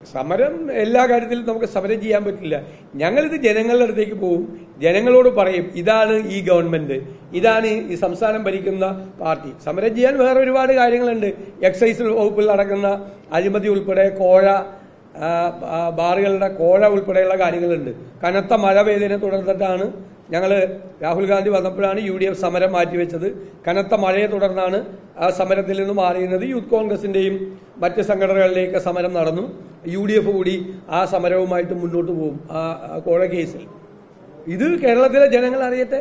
സമരം എല്ലാ കാര്യത്തിലും നമുക്ക് സമരം ചെയ്യാൻ പറ്റില്ല. ഞങ്ങളിത് ജനങ്ങളുടെ അടുത്തേക്ക് പോകും, ജനങ്ങളോട് പറയും ഇതാണ് ഈ ഗവൺമെന്റ്, ഇതാണ് ഈ സംസ്ഥാനം ഭരിക്കുന്ന പാർട്ടി. സമരം ചെയ്യാൻ വേറെ ഒരുപാട് കാര്യങ്ങളുണ്ട്. എക്സൈസ് വകുപ്പിൽ നടക്കുന്ന അഴിമതി ഉൾപ്പെടെ ബാറുകളുടെ കോഴ ഉൾപ്പെടെയുള്ള കാര്യങ്ങളുണ്ട്. കനത്ത മഴ പെയ്തതിനെ തുടർന്നിട്ടാണ് ഞങ്ങൾ രാഹുൽ ഗാന്ധി വന്നപ്പോഴാണ് UDF സമരം മാറ്റിവെച്ചത്. കനത്ത മഴയെ തുടർന്നാണ് ആ സമരത്തിൽ നിന്ന് മാറിയുന്നത്. യൂത്ത് കോൺഗ്രസിന്റെയും മറ്റ് സംഘടനകളിലേക്ക് സമരം നടന്നു. UDF കൂടി ആ സമരവുമായിട്ട് മുന്നോട്ട് പോകും ആ കോഴ കേസിൽ. ഇത് കേരളത്തിലെ ജനങ്ങൾ അറിയട്ടെ.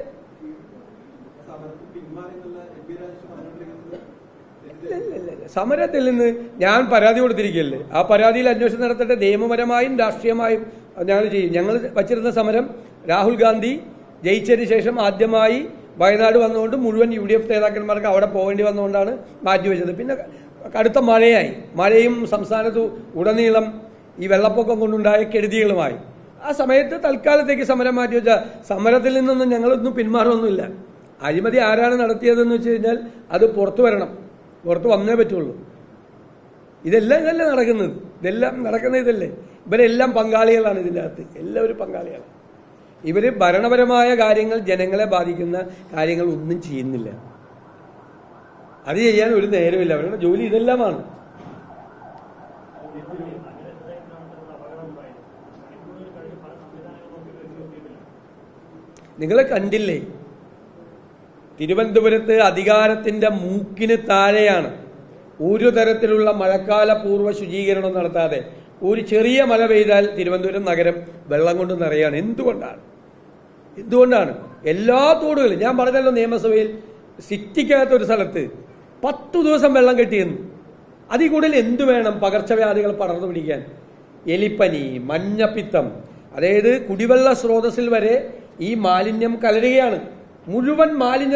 സമരത്തിൽ നിന്ന് ഞാൻ പരാതി കൊടുത്തിരിക്കുകയല്ലേ, ആ പരാതിയിൽ അന്വേഷണം നടത്തട്ടെ. നിയമപരമായും രാഷ്ട്രീയമായും ഞങ്ങൾ ചെയ്യും. ഞങ്ങൾ വച്ചിരുന്ന സമരം രാഹുൽ ഗാന്ധി ജയിച്ചതിന് ശേഷം ആദ്യമായി വയനാട് വന്നുകൊണ്ട് മുഴുവൻ UDF നേതാക്കന്മാർക്ക് അവിടെ പോകേണ്ടി വന്നുകൊണ്ടാണ് മാറ്റിവെച്ചത്. പിന്നെ കടുത്ത മഴയും സംസ്ഥാനത്ത് ഉടനീളം ഈ വെള്ളപ്പൊക്കം കൊണ്ടുണ്ടായ കെടുതികളുമായി ആ സമയത്ത് തൽക്കാലത്തേക്ക് സമരം മാറ്റിവെച്ച സമരത്തിൽ നിന്നൊന്നും ഞങ്ങളൊന്നും പിന്മാറൊന്നുമില്ല. അഴിമതി ആരാണ് നടത്തിയതെന്ന് വെച്ച് കഴിഞ്ഞാൽ അത് പുറത്തു വരണം, പുറത്ത് വന്നേ പറ്റുള്ളൂ. ഇതല്ലേ നടക്കുന്നത് ഇതല്ലേ. ഇവരെല്ലാം പങ്കാളികളാണ് ഇതിൻ്റെ അകത്ത്, എല്ലാവരും പങ്കാളികളാണ്. ഇവര് ഭരണപരമായ കാര്യങ്ങൾ, ജനങ്ങളെ ബാധിക്കുന്ന കാര്യങ്ങൾ ഒന്നും ചെയ്യുന്നില്ല. അത് ചെയ്യാൻ ഒരു നേരമില്ല. അവരുടെ ജോലി ഇതെല്ലാമാണ്. നിങ്ങളെ കണ്ടില്ലേ, തിരുവനന്തപുരത്ത് അധികാരത്തിന്റെ മൂക്കിന് താഴെയാണ് ഒരു തരത്തിലുള്ള മഴക്കാല പൂർവ്വ ശുചീകരണം നടത്താതെ ഒരു ചെറിയ മഴ പെയ്താൽ തിരുവനന്തപുരം നഗരം വെള്ളം കൊണ്ട് നിറയാണ്. എന്തുകൊണ്ടാണ് എല്ലാ തോടുകളും, ഞാൻ പറഞ്ഞല്ലോ നിയമസഭയിൽ സിറ്റിക്കകത്തൊരു സ്ഥലത്ത് 10 ദിവസം വെള്ളം കെട്ടിയെന്ന്. അതിൽ കൂടുതൽ എന്തു വേണം പകർച്ചവ്യാധികൾ പടർന്നു പിടിക്കാൻ? എലിപ്പനി, മഞ്ഞപ്പിത്തം, അതായത് കുടിവെള്ള സ്രോതസ്സിൽ വരെ ഈ മാലിന്യം കലരുകയാണ്. മുഴുവൻ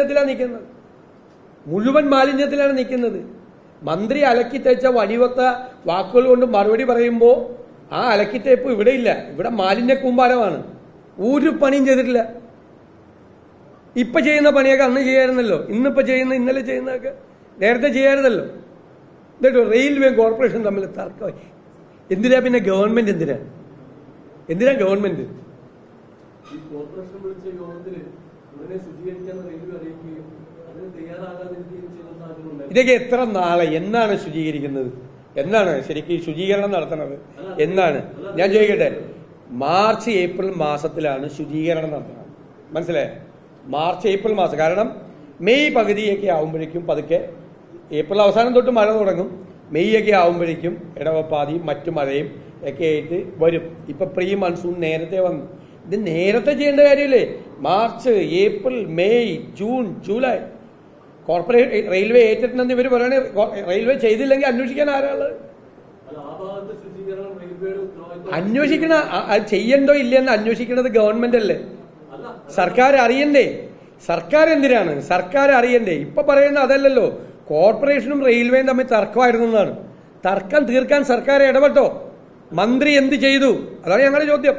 മാലിന്യത്തിലാണ് നിൽക്കുന്നത്. മന്ത്രി അലക്കി തേച്ച വടിവത്ത വാക്കുകൾ കൊണ്ട് മറുപടി പറയുമ്പോൾ ആ അലക്കിത്തേപ്പ് ഇവിടെ ഇല്ല, ഇവിടെ മാലിന്യ കൂമ്പാരമാണ്. ഒരു പണിയും ചെയ്തിട്ടില്ല. ഇപ്പൊ ചെയ്യുന്ന പണിയൊക്കെ അന്ന് ചെയ്യാറുന്നല്ലോ, ഇന്നലെ ചെയ്യുന്നതൊക്കെ നേരത്തെ ചെയ്യാറുന്നല്ലോ. എന്നിട്ട് റെയിൽവേ കോർപ്പറേഷൻ തമ്മിൽ തർക്കമായി. എന്തിനാ പിന്നെ ഗവൺമെന്റ്? എന്തിനാ ഗവൺമെന്റ്? ഇതൊക്കെ എത്ര നാളെ എന്നാണ് ശുചീകരിക്കുന്നത്? എന്നാണ് ശരിക്കും ശുചീകരണം നടത്തുന്നത്? എന്നാണ് ഞാൻ ചോദിക്കട്ടെ? മാർച്ച് ഏപ്രിൽ മാസത്തിലാണ് ശുചീകരണം നടത്തുന്നത്. മനസ്സിലായോ? മാർച്ച് ഏപ്രിൽ മാസം. കാരണം മെയ് പകുതിയൊക്കെ ആവുമ്പോഴേക്കും പതുക്കെ, ഏപ്രിൽ അവസാനം തൊട്ട് മഴ തുടങ്ങും, മെയ് ഒക്കെ ആവുമ്പോഴേക്കും ഇടവപ്പാതിയും മറ്റു മഴയും ഒക്കെ ആയിട്ട് വരും. ഇപ്പൊ പ്രീ മൺസൂൺ നേരത്തെ വന്നു. ഇത് നേരത്തെ ചെയ്യേണ്ട കാര്യമില്ലേ? March, April, May, June, July corporate railway ഏറ്റെടുത്തെന്ന് ഇവർ പറയണേ. റെയിൽവേ ചെയ്തില്ലെങ്കിൽ അന്വേഷിക്കാൻ ആരാളുള്ളത്? അന്വേഷിക്കണ ചെയ്യണ്ടോ ഇല്ലെന്ന് അന്വേഷിക്കുന്നത് ഗവൺമെന്റ് അല്ലേ? സർക്കാർ അറിയണ്ടേ? സർക്കാർ എന്തിനാണ്? സർക്കാർ അറിയണ്ടേ? ഇപ്പൊ പറയുന്ന അതല്ലല്ലോ. കോർപ്പറേഷനും റെയിൽവേയും തമ്മിൽ തർക്കമായിരുന്നു എന്നാണ്. തർക്കം തീർക്കാൻ സർക്കാർ ഇടപെട്ടോ? മന്ത്രി എന്ത് ചെയ്തു? അതാണ് ഞങ്ങളുടെ ചോദ്യം.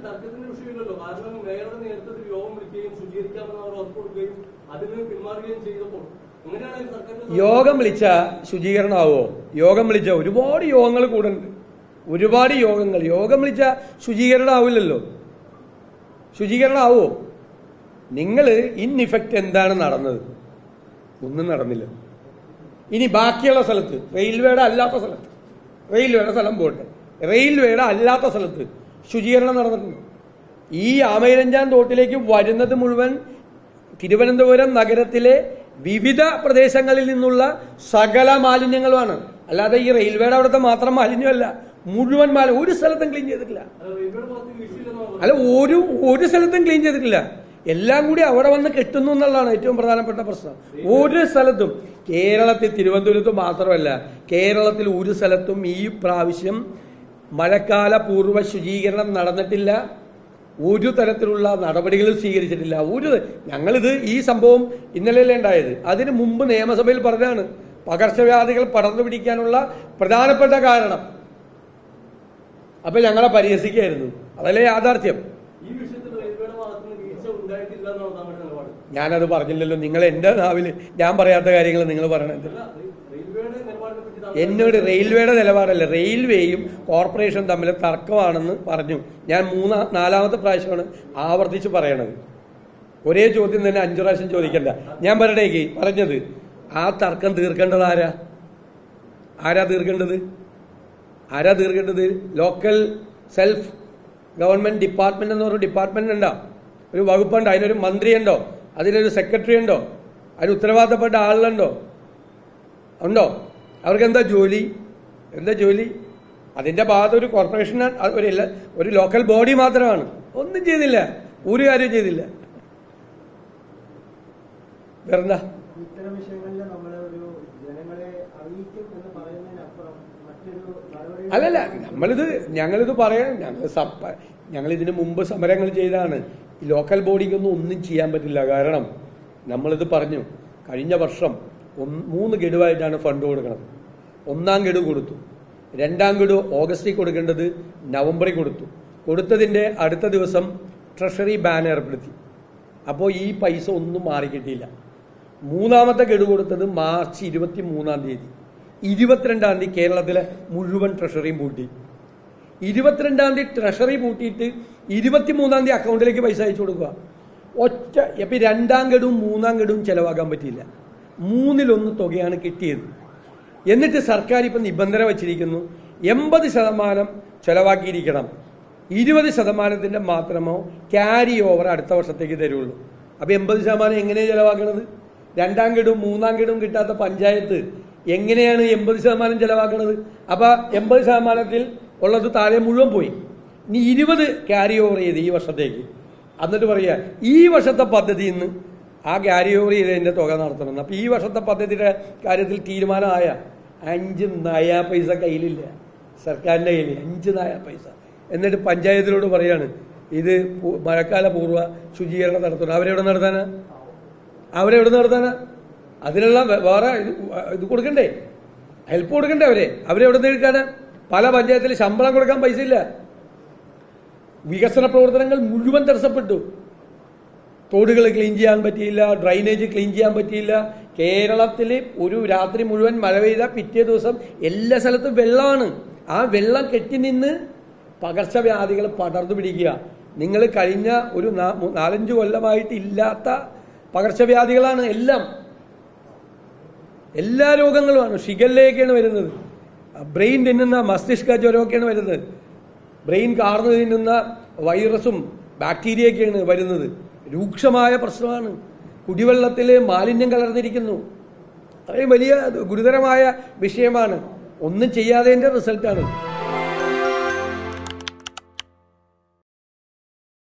യോഗം വിളിച്ച ശുചീകരണമാവോ? യോഗം വിളിച്ച ഒരുപാട് യോഗങ്ങൾ കൂടെ ഉണ്ട്, ഒരുപാട് യോഗങ്ങൾ. യോഗം വിളിച്ച ശുചീകരണം ആവില്ലല്ലോ. ശുചീകരണം ആവോ? നിങ്ങൾ ഇൻ ഇഫക്റ്റ് എന്താണ് നടന്നത്? ഒന്നും നടന്നില്ല. ഇനി ബാക്കിയുള്ള സ്ഥലത്ത്, റെയിൽവേയുടെ അല്ലാത്ത സ്ഥലത്ത്, റെയിൽവേയുടെ സ്ഥലം പോട്ടെ, റെയിൽവേയുടെ അല്ലാത്ത സ്ഥലത്ത് ശുചീകരണം നടന്നിട്ടുണ്ട്. ഈ ആമയിരഞ്ചാൻ തോട്ടിലേക്ക് വരുന്നത് മുഴുവൻ തിരുവനന്തപുരം നഗരത്തിലെ വിവിധ പ്രദേശങ്ങളിൽ നിന്നുള്ള സകല മാലിന്യങ്ങളുമാണ്. അല്ലാതെ ഈ റെയിൽവേയുടെ അവിടുത്തെ മാത്രം മാലിന്യമല്ല, മുഴുവൻ ഒരു സ്ഥലത്തും ക്ലീൻ ചെയ്തിട്ടില്ല. അല്ല, ഒരു സ്ഥലത്തും ക്ലീൻ ചെയ്തിട്ടില്ല. എല്ലാം കൂടി അവിടെ വന്ന് കെട്ടുന്നു എന്നുള്ളതാണ് ഏറ്റവും പ്രധാനപ്പെട്ട പ്രശ്നം. ഒരു സ്ഥലത്തും, കേരളത്തിൽ തിരുവനന്തപുരത്ത് മാത്രമല്ല, കേരളത്തിൽ ഒരു സ്ഥലത്തും ഈ പ്രാവശ്യം മഴക്കാല പൂർവ്വ ശുചീകരണം നടന്നിട്ടില്ല. ഒരു തരത്തിലുള്ള നടപടികളും സ്വീകരിച്ചിട്ടില്ല. ഞങ്ങളിത് ഈ സംഭവം ഇന്നലെയല്ലേ ഉണ്ടായത്. അതിന് മുമ്പ് നിയമസഭയിൽ പറഞ്ഞാണ് പകർച്ചവ്യാധികൾ പടർന്നു പിടിക്കാനുള്ള പ്രധാനപ്പെട്ട കാരണം. അപ്പൊ ഞങ്ങളെ പരിഹസിക്കായിരുന്നു. അതല്ലേ യാഥാർത്ഥ്യം. ഞാനത് പറഞ്ഞില്ലല്ലോ. നിങ്ങൾ എന്റെ നാവില് ഞാൻ പറയാത്ത കാര്യങ്ങൾ നിങ്ങൾ പറയണത്. എന്നോട് റെയിൽവേയുടെ നിലപാടല്ല, റെയിൽവേയും കോർപ്പറേഷൻ തമ്മിൽ തർക്കമാണെന്ന് പറഞ്ഞു. ഞാൻ നാലാമത്തെ പ്രാവശ്യമാണ് ആവർത്തിച്ച് പറയണത്. ഒരേ ചോദ്യം തന്നെ 5 പ്രാവശ്യം ചോദിക്കണ്ട. ഞാൻ പറഞ്ഞത് ആ തർക്കം തീർക്കേണ്ടത് ആരാ തീർക്കേണ്ടത്? ലോക്കൽ സെൽഫ് ഗവൺമെന്റ് ഡിപ്പാർട്ട്മെന്റ് എന്ന് പറഞ്ഞ ഡിപ്പാർട്ട്മെന്റ് ഉണ്ടോ? ഒരു വകുപ്പുണ്ടോ? അതിനൊരു മന്ത്രിയുണ്ടോ? അതിനൊരു സെക്രട്ടറി ഉണ്ടോ? അതിന് ഉത്തരവാദിത്തപ്പെട്ട ആളുകളുണ്ടോ? ഉണ്ടോ? അവർക്ക് എന്താ ജോലി? അതിന്റെ ഭാഗത്ത് ഒരു കോർപ്പറേഷൻ, ഒരു ലോക്കൽ ബോഡി മാത്രമാണ്. ഒന്നും ചെയ്തില്ല, ഒരു കാര്യം ചെയ്തില്ല. വേറെന്താ? അല്ലല്ല, ഞങ്ങളിത് പറയാൻ ഞങ്ങളിതിനു മുമ്പ് സമരങ്ങൾ ചെയ്താണ്. ഈ ലോക്കൽ ബോഡിക്കൊന്നും ഒന്നും ചെയ്യാൻ പറ്റില്ല. കാരണം നമ്മളിത് പറഞ്ഞു, കഴിഞ്ഞ വർഷം 3 ഗഡുവായിട്ടാണ് ഫണ്ട് കൊടുക്കുന്നത്. 1-ാം ഗഡു കൊടുത്തു, 2-ാം ഗഡു ഓഗസ്റ്റിൽ കൊടുക്കേണ്ടത് നവംബറിൽ കൊടുത്തതിൻ്റെ അടുത്ത ദിവസം ട്രഷറി ബാൻ ഏർപ്പെടുത്തി. അപ്പോൾ ഈ പൈസ ഒന്നും മാറിക്കിട്ടിയില്ല. 3-ാമത്തെ ഗഡു കൊടുത്തത് മാർച്ച് 23-ാം തീയതി. 22-ാം തീയതി കേരളത്തിലെ മുഴുവൻ ട്രഷറിയും പൂട്ടി. 22-ാം തീയതി ട്രഷറി പൂട്ടിയിട്ട് 23-ാം തീയതി അക്കൗണ്ടിലേക്ക് പൈസ അയച്ചു കൊടുക്കുക. ഇപ്പം 2-ാം ഗഡുവും 3-ാം ഗഡുവും ചെലവാക്കാൻ പറ്റിയില്ല. 1/3 തുകയാണ് കിട്ടിയത്. എന്നിട്ട് സർക്കാർ ഇപ്പം നിബന്ധന വച്ചിരിക്കുന്നു, 80% ചെലവാക്കിയിരിക്കണം, 20% മാത്രമോ ക്യാരി ഓവർ അടുത്ത വർഷത്തേക്ക് തരുള്ളൂ. അപ്പം 80% എങ്ങനെയാണ് ചെലവാക്കണത്? 2-ാം ഗഡുവും 3-ാം ഗഡുവും കിട്ടാത്ത പഞ്ചായത്ത് എങ്ങനെയാണ് 80% ചെലവാക്കണത്? അപ്പം 80%-ൽ ഉള്ളത് താഴെ മുഴുവൻ പോയി. ഇനി 20 ക്യാരി ഓവർ ചെയ്ത് ഈ വർഷത്തേക്ക്. എന്നിട്ട് പറയുക ഈ വർഷത്തെ പദ്ധതിയിൽ നിന്ന് ആ ക്യാരി ഓവർ ചെയ്തതിൻ്റെ തുക നടത്തണം. അപ്പം ഈ വർഷത്തെ പദ്ധതിയുടെ കാര്യത്തിൽ തീരുമാനമായ 5 നയാ പൈസ കയ്യിലില്ല, സർക്കാരിൻ്റെ കയ്യിൽ 5 നയാ പൈസ. എന്നിട്ട് പഞ്ചായത്തിനോട് പറയാണ് ഇത് മഴക്കാല പൂർവ്വ ശുചീകരണം നടത്തണം. അവരെവിടെ നടത്താനാ? അതിനുള്ള വേറെ ഇത് കൊടുക്കണ്ടേ? ഹെൽപ്പ് കൊടുക്കണ്ടേ? അവരെവിടെ നിന്ന് എടുക്കാനാ? പല പഞ്ചായത്തിൽ ശമ്പളം കൊടുക്കാൻ പൈസ ഇല്ല. വികസന പ്രവർത്തനങ്ങൾ മുഴുവൻ തടസ്സപ്പെട്ടു. തോടുകൾ ക്ലീൻ ചെയ്യാൻ പറ്റിയില്ല, ഡ്രൈനേജ് ക്ലീൻ ചെയ്യാൻ പറ്റിയില്ല. കേരളത്തിൽ ഒരു രാത്രി മുഴുവൻ മഴ പെയ്ത പിറ്റേ ദിവസം എല്ലാ സ്ഥലത്തും വെള്ളമാണ്. ആ വെള്ളം കെട്ടി നിന്ന് പകർച്ചവ്യാധികൾ പടർന്നു പിടിക്കുക. നിങ്ങൾ കഴിഞ്ഞ ഒരു 4-5 കൊല്ലമായിട്ട് ഇല്ലാത്ത പകർച്ചവ്യാധികളാണ് എല്ലാ രോഗങ്ങളുമാണ്. ഷിഗല്ലയൊക്കെയാണ് വരുന്നത്, ബ്രെയിൻ തിന്നുന്ന മസ്തിഷ്ക ജ്വരമൊക്കെയാണ് വരുന്നത്, ബ്രെയിൻ കാർന്നു തിന്നുന്ന വൈറസും ബാക്ടീരിയയൊക്കെയാണ് വരുന്നത്. രൂക്ഷമായ പ്രശ്നമാണ്. കുടിവെള്ളത്തിൽ മാലിന്യം കലർന്നിരിക്കുന്നു. അത്രയും വലിയ ഗുരുതരമായ വിഷയമാണ്. ഒന്നും ചെയ്യാത്തതിൻ്റെ റിസൾട്ടാണ്.